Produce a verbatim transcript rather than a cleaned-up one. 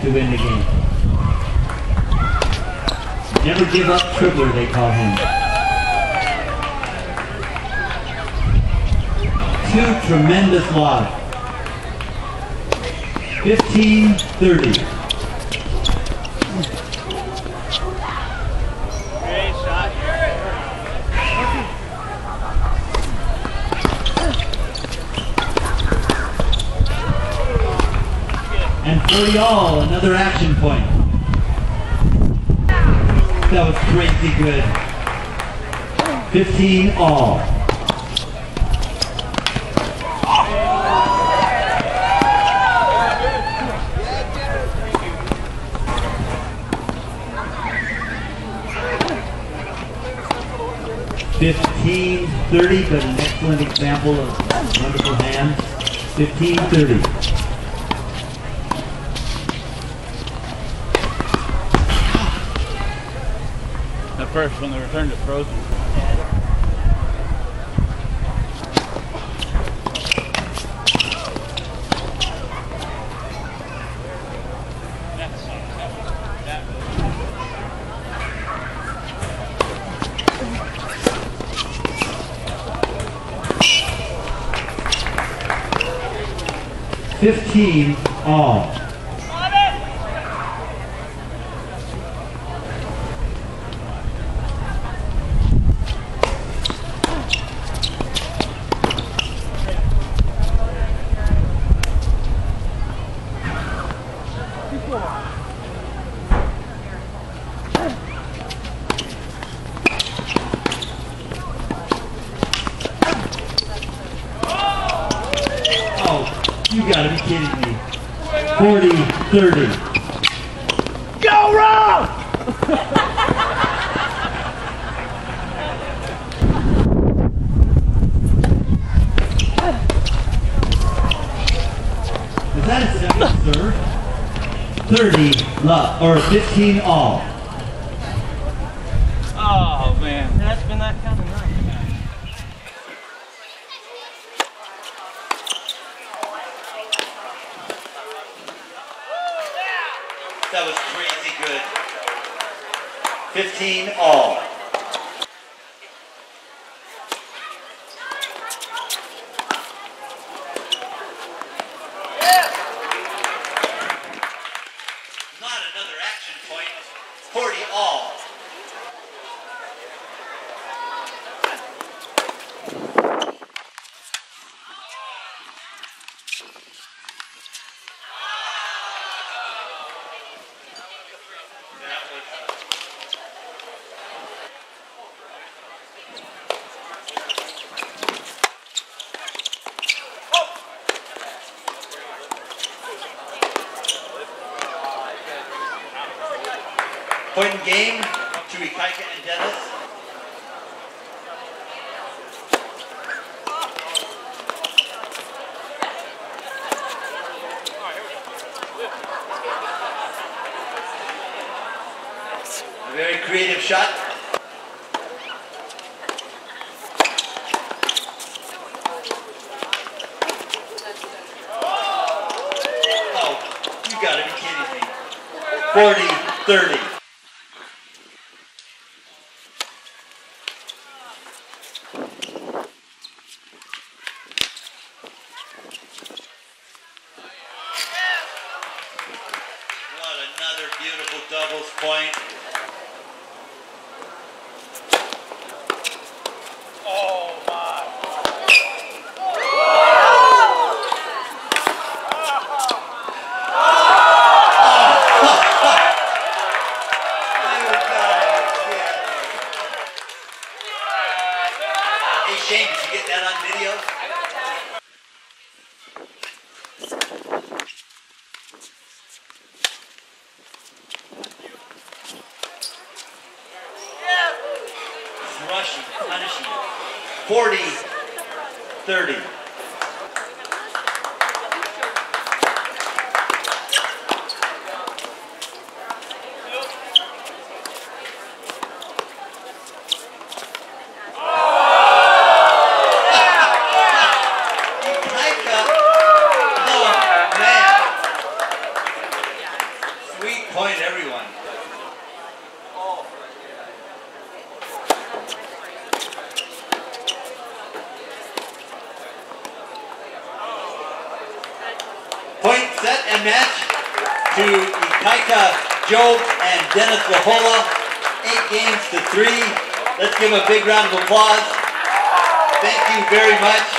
to win the game. Never give up dribbler, they call him. Two tremendous lobs. fifteen thirty. And for y'all, another action point. That was crazy good. fifteen all. fifteen thirty, but an excellent example of wonderful hands. fifteen thirty. At first, when they returned it frozen. fifteen all. You gotta be kidding me. forty thirty. Go wrong! Is that a second serve? thirty love, or fifteen all. Oh man. That's been that kind of night. That was crazy good. fifteen all. Not another action point. forty all. Point in game to Ikaika and Dennis. A very creative shot. Oh, you gotta be kidding me. forty thirty. Another beautiful doubles point. Oh my. Hey Shane, did you get that on video? Rushing, punishing. forty thirty. match to Ikaika Jobs and Dennis Lahola, eight games to three. Let's give them a big round of applause. Thank you very much.